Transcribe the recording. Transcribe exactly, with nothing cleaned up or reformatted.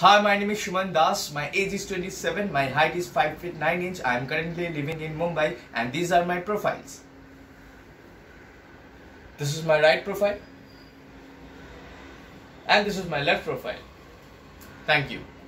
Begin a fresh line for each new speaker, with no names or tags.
Hi, my name is Suman Das. My age is twenty-seven. My height is five feet nine inch. I am currently living in Mumbai, and these are my profiles. This is my right profile, and this is my left profile. Thank you.